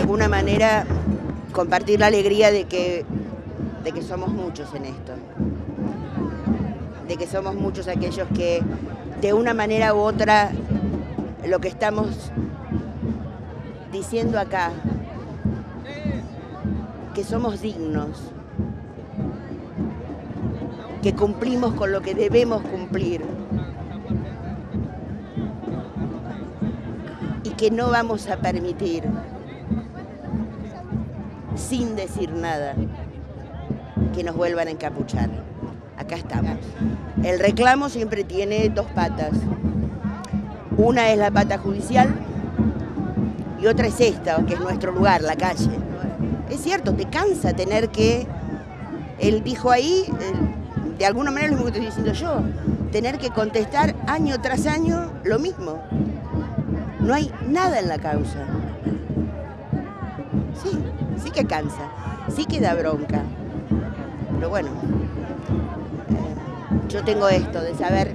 alguna manera compartir la alegría de que somos muchos en esto, de que somos muchos aquellos que de una manera u otra lo que estamos diciendo acá, que somos dignos, que cumplimos con lo que debemos cumplir y que no vamos a permitir, sin decir nada, que nos vuelvan a encapuchar. Acá estamos. El reclamo siempre tiene dos patas. Una es la pata judicial y otra es esta, que es nuestro lugar, la calle. Es cierto, te cansa tener que, él dijo ahí, de alguna manera lo mismo que estoy diciendo yo, tener que contestar año tras año lo mismo. No hay nada en la causa. Sí que cansa, sí que da bronca. Pero bueno, yo tengo esto de saber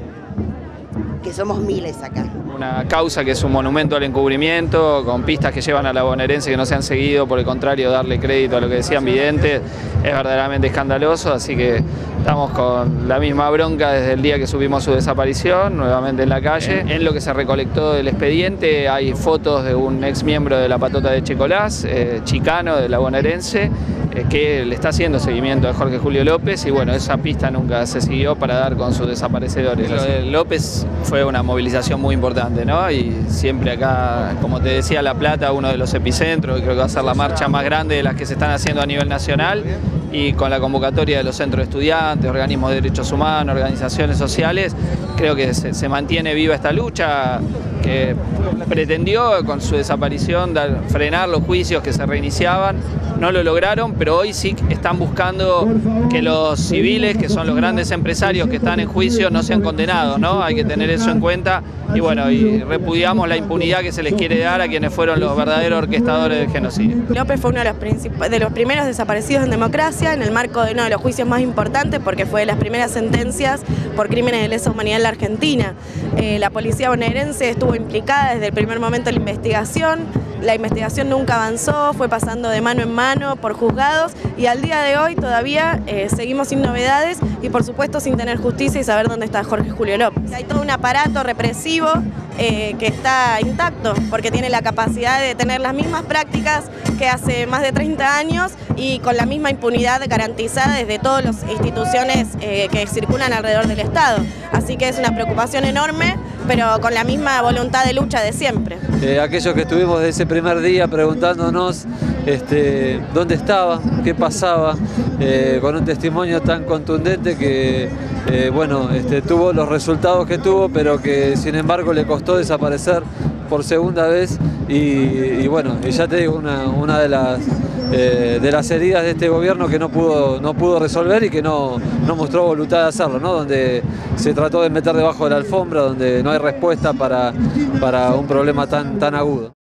que somos miles acá. Una causa que es un monumento al encubrimiento, con pistas que llevan a la bonaerense que no se han seguido, por el contrario, darle crédito a lo que decían videntes, es verdaderamente escandaloso, así que estamos con la misma bronca desde el día que supimos su desaparición, nuevamente en la calle. En lo que se recolectó del expediente hay fotos de un ex miembro de la patota de Checolás, chicano de la bonaerense, que le está haciendo seguimiento a Jorge Julio López y bueno, esa pista nunca se siguió para dar con sus desaparecedores. Lo de López fue una movilización muy importante, ¿no? Y siempre acá, como te decía, La Plata, uno de los epicentros, creo que va a ser la marcha más grande de las que se están haciendo a nivel nacional y con la convocatoria de los centros de estudiantes, organismos de derechos humanos, organizaciones sociales, creo que se mantiene viva esta lucha que pretendió con su desaparición frenar los juicios que se reiniciaban. No lo lograron, pero hoy sí están buscando que los civiles, que son los grandes empresarios que están en juicio, no sean condenados, ¿no? Hay que tener eso en cuenta y bueno, y repudiamos la impunidad que se les quiere dar a quienes fueron los verdaderos orquestadores del genocidio. López fue uno de los primeros desaparecidos en democracia, en el marco de uno de los juicios más importantes, porque fue de las primeras sentencias por crímenes de lesa humanidad en la Argentina. La policía bonaerense estuvo implicada desde el primer momento en la investigación nunca avanzó, fue pasando de mano en mano por juzgados y al día de hoy todavía seguimos sin novedades y por supuesto sin tener justicia y saber dónde está Jorge Julio López. Hay todo un aparato represivo que está intacto porque tiene la capacidad de tener las mismas prácticas que hace más de 30 años y con la misma impunidad garantizada desde todas las instituciones que circulan alrededor del Estado. Así que es una preocupación enorme, pero con la misma voluntad de lucha de siempre. Aquellos que estuvimos desde ese primer día preguntándonos dónde estaba, qué pasaba, con un testimonio tan contundente que tuvo los resultados que tuvo, pero que sin embargo le costó desaparecer por segunda vez y bueno, y ya te digo, una de las heridas de este gobierno que no pudo resolver y que no mostró voluntad de hacerlo, ¿no? Donde se trató de meter debajo de la alfombra, donde no hay respuesta para un problema tan agudo.